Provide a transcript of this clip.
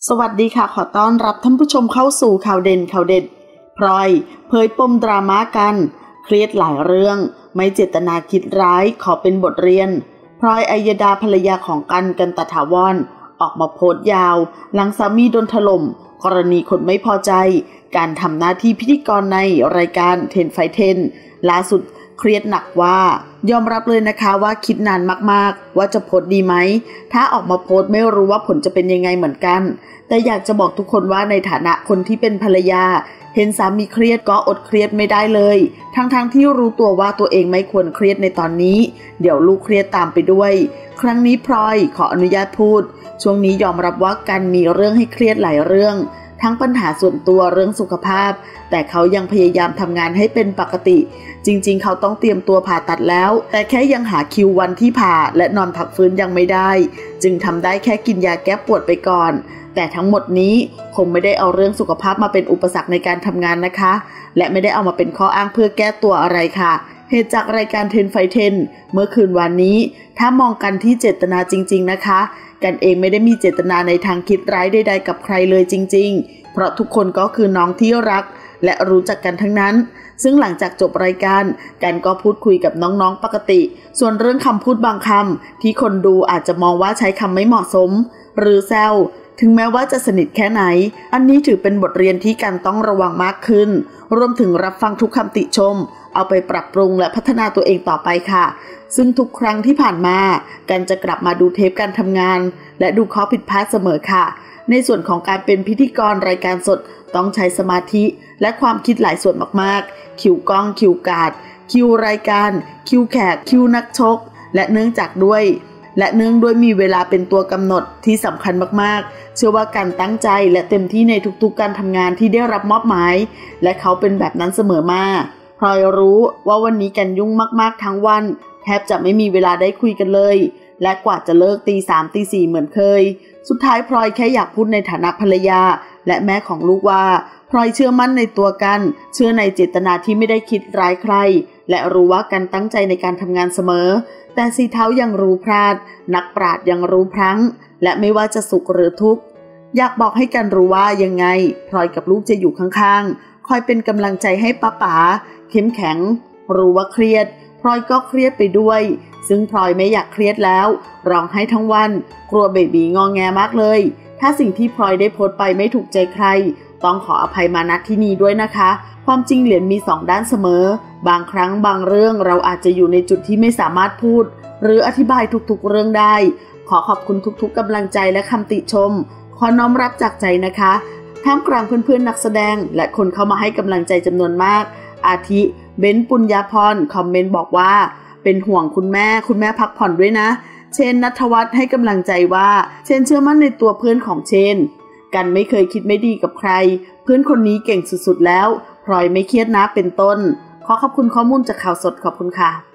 สวัสดีค่ะขอต้อนรับท่านผู้ชมเข้าสู่ข่าวเด่นข่าวเด็ดพลอยเผยปมดราม่ากันเครียดหลายเรื่องไม่เจตนาคิดร้ายขอเป็นบทเรียนพลอยอัยดาภรรยาของกันตถาวรออกมาโพสต์ยาวหลังสามีโดนถล่มกรณีคนไม่พอใจการทำหน้าที่พิธีกรในรายการเทนไฟเทนล่าสุดเครียดหนักว่ายอมรับเลยนะคะว่าคิดนานมากๆว่าจะโพสต์ดีไหมถ้าออกมาโพสต์ไม่รู้ว่าผลจะเป็นยังไงเหมือนกันแต่อยากจะบอกทุกคนว่าในฐานะคนที่เป็นภรรยาเห็นสามีเครียดก็อดเครียดไม่ได้เลยทั้งที่รู้ตัวว่าตัวเองไม่ควรเครียดในตอนนี้เดี๋ยวลูกเครียดตามไปด้วยครั้งนี้พลอยขออนุญาตพูดช่วงนี้ยอมรับว่ากันมีเรื่องให้เครียดหลายเรื่องทั้งปัญหาส่วนตัวเรื่องสุขภาพแต่เขายังพยายามทำงานให้เป็นปกติจริงๆเขาต้องเตรียมตัวผ่าตัดแล้วแต่แค่ยังหาคิววันที่ผ่าและนอนพักฟื้นยังไม่ได้จึงทำได้แค่กินยาแก้ปวดไปก่อนแต่ทั้งหมดนี้คงไม่ได้เอาเรื่องสุขภาพมาเป็นอุปสรรคในการทำงานนะคะและไม่ได้เอามาเป็นข้ออ้างเพื่อแก้ตัวอะไรค่ะเหตุจากรายการเทนไฟเทนเมื่อคืนวันนี้ถ้ามองกันที่เจตนาจริงๆนะคะกันเองไม่ได้มีเจตนาในทางคิดร้ายใดๆกับใครเลยจริงๆเพราะทุกคนก็คือน้องที่รักและรู้จักกันทั้งนั้นซึ่งหลังจากจบรายการกันก็พูดคุยกับน้องๆปกติส่วนเรื่องคำพูดบางคำที่คนดูอาจจะมองว่าใช้คำไม่เหมาะสมหรือแซวถึงแม้ว่าจะสนิทแค่ไหนอันนี้ถือเป็นบทเรียนที่กันต้องระวังมากขึ้นรวมถึงรับฟังทุกคำติชมเอาไปปรับปรุงและพัฒนาตัวเองต่อไปค่ะซึ่งทุกครั้งที่ผ่านมากันจะกลับมาดูเทปการทำงานและดูข้อผิดพลาดเสมอค่ะในส่วนของการเป็นพิธีกรรายการสดต้องใช้สมาธิและความคิดหลายส่วนมากๆคิวกล้องคิวการ์ดคิวรายการคิวแขกคิวนักชกและเนื่องด้วยมีเวลาเป็นตัวกำหนดที่สำคัญมากๆเชื่อว่าการตั้งใจและเต็มที่ในทุกๆการทำงานที่ได้รับมอบหมายและเขาเป็นแบบนั้นเสมอมาพลอยรู้ว่าวันนี้กันยุ่งมากๆทั้งวันแทบจะไม่มีเวลาได้คุยกันเลยและกว่าจะเลิกตี 3 ตี 4เหมือนเคยสุดท้ายพลอยแค่อยากพูดในฐานะภรรยาและแม่ของลูกว่าพลอยเชื่อมั่นในตัวกันเชื่อในเจตนาที่ไม่ได้คิดร้ายใครและรู้ว่ากันตั้งใจในการทำงานเสมอแต่สีเท้ายังรู้พลาดนักปราชญ์ยังรู้พลั้งและไม่ว่าจะสุขหรือทุกข์อยากบอกให้กันรู้ว่ายังไงพลอยกับลูกจะอยู่ข้างๆคอยเป็นกำลังใจให้ป๋าเข้มแข็งรู้ว่าเครียดพลอยก็เครียดไปด้วยซึ่งพลอยไม่อยากเครียดแล้วร้องไห้ทั้งวันกลัวเบบีงอแงมากเลยถ้าสิ่งที่พลอยได้โพสต์ไปไม่ถูกใจใครต้องขออภัยมาณที่นี้ด้วยนะคะความจริงเหรียญมี2ด้านเสมอบางครั้งบางเรื่องเราอาจจะอยู่ในจุดที่ไม่สามารถพูดหรืออธิบายทุกๆเรื่องได้ขอขอบคุณทุกๆกำลังใจและคำติชมขอน้อมรับจากใจนะคะท่ามกลางเพื่อนๆนักแสดงและคนเข้ามาให้กำลังใจจำนวนมากอาทิเบนปุญญาพรคอมเมนต์บอกว่าเป็นห่วงคุณแม่พักผ่อนด้วยนะเชนณัฐวัฒน์ให้กำลังใจว่าเชนเชื่อมั่นในตัวเพื่อนของเชนกันไม่เคยคิดไม่ดีกับใครเพื่อนคนนี้เก่งสุดๆแล้วพลอยไม่เครียดนะเป็นต้นขอขอบคุณข้อมูลจากข่าวสดขอบคุณค่ะ